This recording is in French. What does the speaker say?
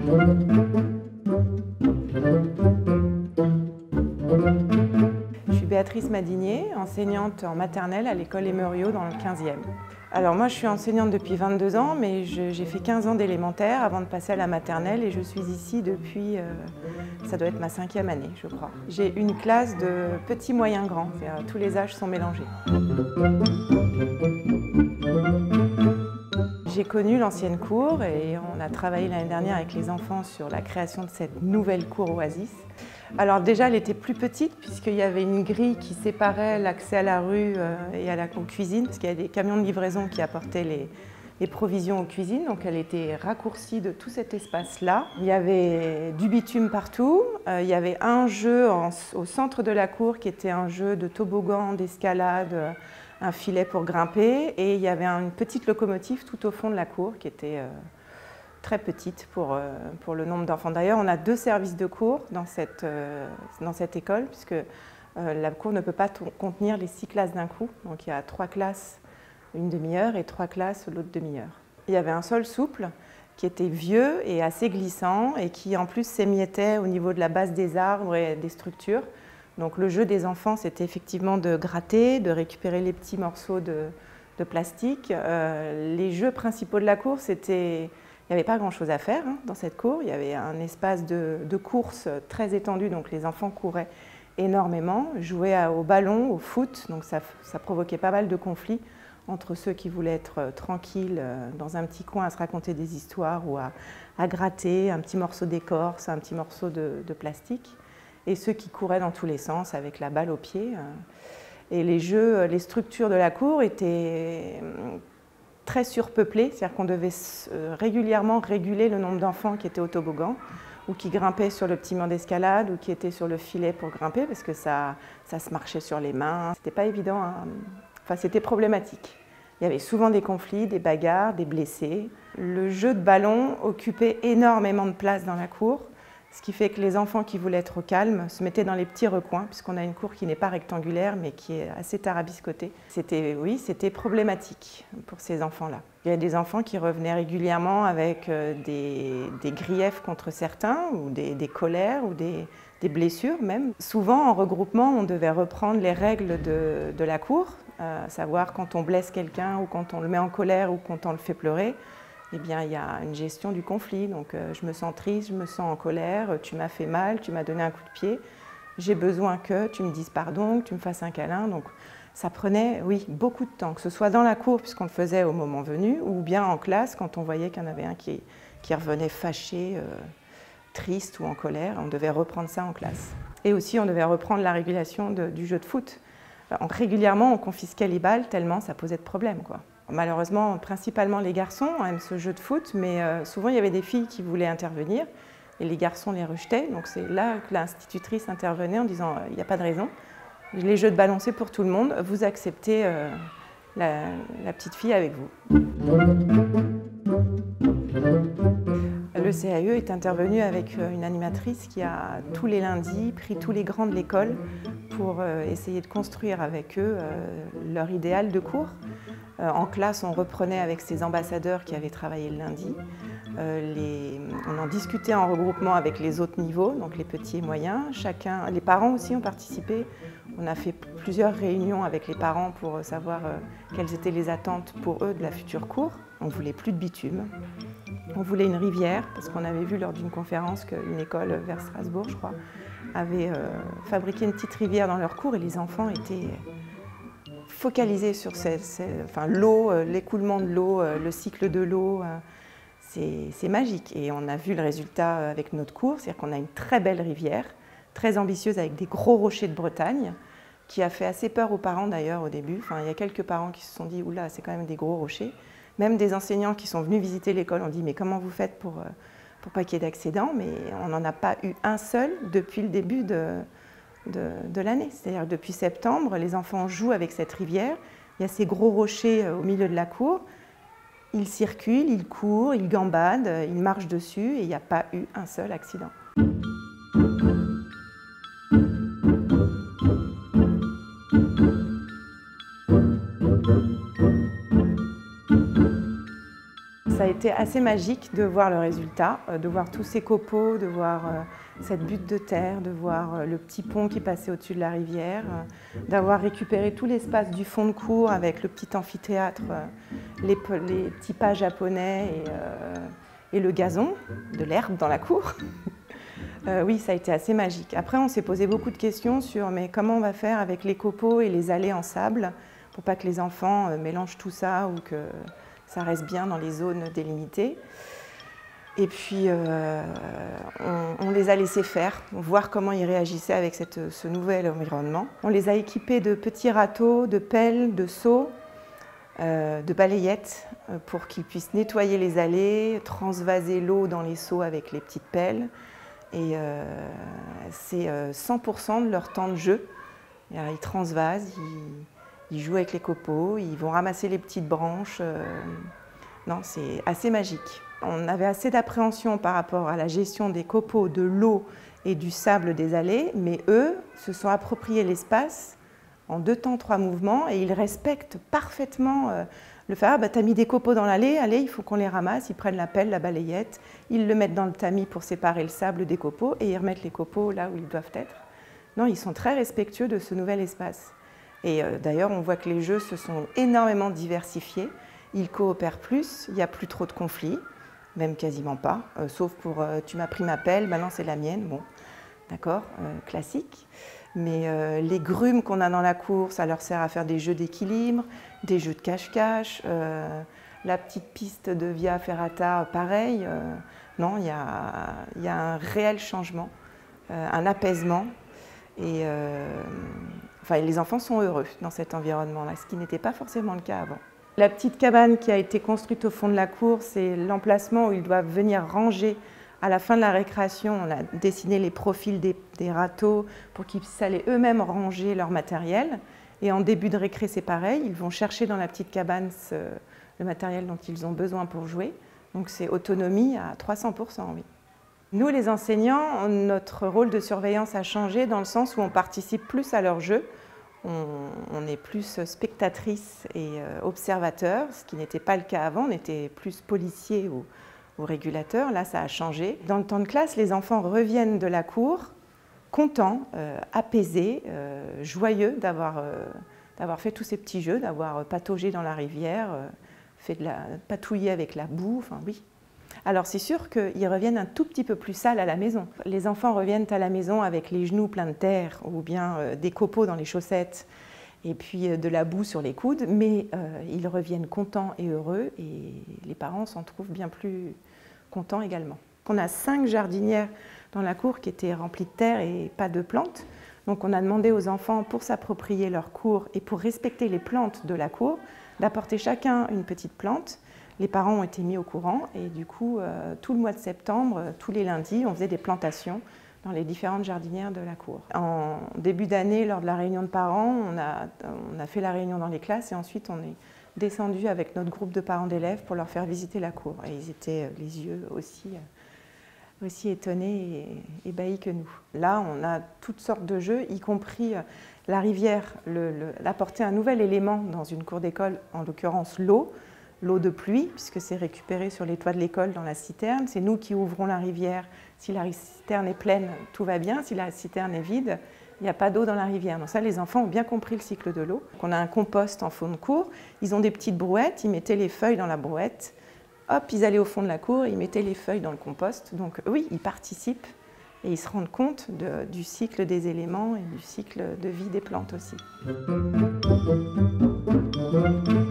Je suis Béatrice Madinier, enseignante en maternelle à l'école Emerio dans le 15e. Alors moi je suis enseignante depuis 22 ans, mais j'ai fait 15 ans d'élémentaire avant de passer à la maternelle et je suis ici depuis, ça doit être ma 5e année je crois. J'ai une classe de petits, moyens, grands, tous les âges sont mélangés. J'ai connu l'ancienne cour et on a travaillé l'année dernière avec les enfants sur la création de cette nouvelle cour Oasis. Alors déjà, elle était plus petite puisqu'il y avait une grille qui séparait l'accès à la rue et aux cuisines, parce qu'il y a des camions de livraison qui apportaient les provisions aux cuisines, donc elle était raccourcie de tout cet espace-là. Il y avait du bitume partout, il y avait un jeu au centre de la cour qui était un jeu de toboggan, d'escalade, un filet pour grimper, et il y avait une petite locomotive tout au fond de la cour qui était très petite pour le nombre d'enfants. D'ailleurs, on a 2 services de cours dans cette école, puisque la cour ne peut pas contenir les 6 classes d'un coup. Donc il y a 3 classes une demi-heure et 3 classes l'autre demi-heure. Il y avait un sol souple qui était vieux et assez glissant et qui en plus s'émiettait au niveau de la base des arbres et des structures. Donc le jeu des enfants, c'était effectivement de gratter, de récupérer les petits morceaux de plastique. Les jeux principaux de la cour, c'était... Il n'y avait pas grand-chose à faire dans cette cour. Il y avait un espace de course très étendu, donc les enfants couraient énormément, jouaient au ballon, au foot, donc ça provoquait pas mal de conflits entre ceux qui voulaient être tranquilles dans un petit coin à se raconter des histoires ou à gratter un petit morceau d'écorce, un petit morceau de plastique, et ceux qui couraient dans tous les sens avec la balle au pied. Et les structures de la cour étaient très surpeuplées, c'est-à-dire qu'on devait régulièrement réguler le nombre d'enfants qui étaient au toboggan ou qui grimpaient sur le petit mur d'escalade ou qui étaient sur le filet pour grimper parce que ça se marchait sur les mains. C'était pas évident, enfin c'était problématique. Il y avait souvent des conflits, des bagarres, des blessés. Le jeu de ballon occupait énormément de place dans la cour, ce qui fait que les enfants qui voulaient être au calme se mettaient dans les petits recoins, puisqu'on a une cour qui n'est pas rectangulaire, mais qui est assez tarabiscotée. C'était problématique pour ces enfants-là. Il y a des enfants qui revenaient régulièrement avec des griefs contre certains, ou des colères, ou des blessures même. Souvent, en regroupement, on devait reprendre les règles de la cour, savoir quand on blesse quelqu'un, ou quand on le met en colère, ou quand on le fait pleurer. Eh bien, il y a une gestion du conflit. Donc, je me sens triste, je me sens en colère, tu m'as fait mal, tu m'as donné un coup de pied. J'ai besoin que tu me dises pardon, que tu me fasses un câlin. Donc, ça prenait, oui, beaucoup de temps, que ce soit dans la cour, puisqu'on le faisait au moment venu, ou bien en classe, quand on voyait qu'il y en avait un qui revenait fâché, triste ou en colère. On devait reprendre ça en classe. Et aussi, on devait reprendre la régulation du jeu de foot. Régulièrement, on confisquait les balles tellement ça posait de problèmes, quoi. Malheureusement, principalement les garçons aiment ce jeu de foot, mais souvent il y avait des filles qui voulaient intervenir et les garçons les rejetaient. Donc c'est là que l'institutrice intervenait en disant il n'y a pas de raison, les jeux de ballon c'est pour tout le monde, vous acceptez la petite fille avec vous. Le CAE est intervenu avec une animatrice qui a tous les lundis pris tous les grands de l'école pour essayer de construire avec eux leur idéal de cours. En classe, on reprenait avec ces ambassadeurs qui avaient travaillé le lundi. On en discutait en regroupement avec les autres niveaux, donc les petits et moyens. Les parents aussi ont participé. On a fait plusieurs réunions avec les parents pour savoir quelles étaient les attentes pour eux de la future cour. On ne voulait plus de bitume. On voulait une rivière, parce qu'on avait vu lors d'une conférence qu'une école vers Strasbourg, je crois, avait fabriqué une petite rivière dans leur cour et les enfants étaient focalisés sur l'eau, l'écoulement de l'eau, le cycle de l'eau. C'est magique. Et on a vu le résultat avec notre cours, c'est-à-dire qu'on a une très belle rivière, très ambitieuse avec des gros rochers de Bretagne, qui a fait assez peur aux parents d'ailleurs au début. Enfin, il y a quelques parents qui se sont dit « Oula, c'est quand même des gros rochers ». Même des enseignants qui sont venus visiter l'école ont dit « Mais comment vous faites pour pas qu'il y ait d'accident ?» Mais on n'en a pas eu un seul depuis le début de l'année. C'est-à-dire depuis septembre, les enfants jouent avec cette rivière. Il y a ces gros rochers au milieu de la cour. Ils circulent, ils courent, ils gambadent, ils marchent dessus et il n'y a pas eu un seul accident. Ça a été assez magique de voir le résultat, de voir tous ces copeaux, de voir cette butte de terre, de voir le petit pont qui passait au-dessus de la rivière, d'avoir récupéré tout l'espace du fond de cour avec le petit amphithéâtre, les petits pas japonais et le gazon, de l'herbe dans la cour. Oui, ça a été assez magique. Après, on s'est posé beaucoup de questions sur mais comment on va faire avec les copeaux et les allées en sable pour pas que les enfants mélangent tout ça ou que ça reste bien dans les zones délimitées. Et puis, on les a laissés faire, voir comment ils réagissaient avec ce nouvel environnement. On les a équipés de petits râteaux, de pelles, de seaux, de balayettes pour qu'ils puissent nettoyer les allées, transvaser l'eau dans les seaux avec les petites pelles. Et c'est 100% de leur temps de jeu. Ils transvasent, ils jouent avec les copeaux, ils vont ramasser les petites branches. Non, c'est assez magique. On avait assez d'appréhension par rapport à la gestion des copeaux, de l'eau et du sable des allées, mais eux se sont appropriés l'espace en 2 temps 3 mouvements et ils respectent parfaitement le fait, t'as mis des copeaux dans l'allée, allez, il faut qu'on les ramasse, ils prennent la pelle, la balayette, ils le mettent dans le tamis pour séparer le sable des copeaux et ils remettent les copeaux là où ils doivent être. Non, ils sont très respectueux de ce nouvel espace. Et d'ailleurs, on voit que les jeux se sont énormément diversifiés, ils coopèrent plus, il n'y a plus trop de conflits, même quasiment pas, sauf pour tu m'as pris ma pelle, maintenant c'est la mienne, bon, d'accord, classique. Mais les grumes qu'on a dans la cour, ça leur sert à faire des jeux d'équilibre, des jeux de cache-cache, la petite piste de Via Ferrata, pareil. Non, il y a un réel changement, un apaisement. Et enfin, les enfants sont heureux dans cet environnement-là, ce qui n'était pas forcément le cas avant. La petite cabane qui a été construite au fond de la cour, c'est l'emplacement où ils doivent venir ranger. À la fin de la récréation, on a dessiné les profils des râteaux pour qu'ils puissent aller eux-mêmes ranger leur matériel. Et en début de récré, c'est pareil, ils vont chercher dans la petite cabane le matériel dont ils ont besoin pour jouer. Donc c'est autonomie à 300%, oui. Nous, les enseignants, notre rôle de surveillance a changé dans le sens où on participe plus à leur jeu. On est plus spectatrice et observateur, ce qui n'était pas le cas avant, on était plus policier ou régulateur. Là, ça a changé. Dans le temps de classe, les enfants reviennent de la cour contents, apaisés, joyeux d'avoir fait tous ces petits jeux, d'avoir pataugé dans la rivière, patouillé avec la boue, enfin oui. Alors c'est sûr qu'ils reviennent un tout petit peu plus sales à la maison. Les enfants reviennent à la maison avec les genoux pleins de terre ou bien des copeaux dans les chaussettes et puis de la boue sur les coudes, mais ils reviennent contents et heureux et les parents s'en trouvent bien plus contents également. On a 5 jardinières dans la cour qui étaient remplies de terre et pas de plantes. Donc on a demandé aux enfants, pour s'approprier leur cour et pour respecter les plantes de la cour, d'apporter chacun une petite plante. Les parents ont été mis au courant et du coup, tout le mois de septembre, tous les lundis, on faisait des plantations dans les différentes jardinières de la cour. En début d'année, lors de la réunion de parents, on a fait la réunion dans les classes et ensuite on est descendu avec notre groupe de parents d'élèves pour leur faire visiter la cour. Et ils étaient les yeux aussi étonnés et ébahis que nous. Là, on a toutes sortes de jeux, y compris la rivière, apporter un nouvel élément dans une cour d'école, en l'occurrence l'eau de pluie, puisque c'est récupéré sur les toits de l'école dans la citerne. C'est nous qui ouvrons la rivière. Si la citerne est pleine, tout va bien. Si la citerne est vide, il n'y a pas d'eau dans la rivière. Donc ça, les enfants ont bien compris le cycle de l'eau. On a un compost en fond de cour. Ils ont des petites brouettes. Ils mettaient les feuilles dans la brouette. Hop, ils allaient au fond de la cour. Ils mettaient les feuilles dans le compost. Donc oui, ils participent et ils se rendent compte du cycle des éléments et du cycle de vie des plantes aussi.